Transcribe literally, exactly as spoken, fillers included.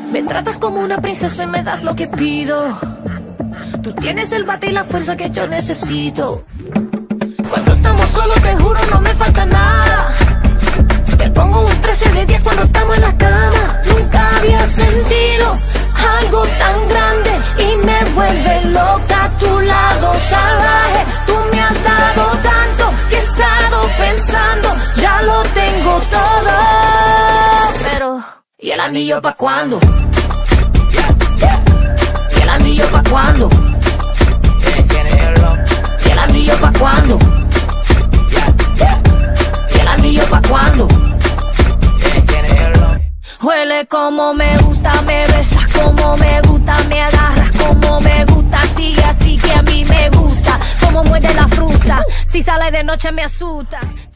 Me tratas como una princesa y me das lo que pido. Tú tienes el bate y la fuerza que yo necesito. Cuando estamos solos te juro no me falta nada. Te pongo un trece de diez cuando estamos en la cama. Nunca había sentido algo tan grande y me vuelve loca a tu lado salvaje. Tú me has dado tanto que he estado pensando, ya lo tengo todo. Pero, ¿y el anillo pa' cuándo? ¿Y el anillo pa' cuándo? ¿Y el anillo pa' cuándo? ¿Y el anillo pa' cuándo? Huele como me gusta, me besas como me gusta, me agarras como me gusta, sigue así que a mí me gusta, como muerde la fruta, si sale de noche me asusta.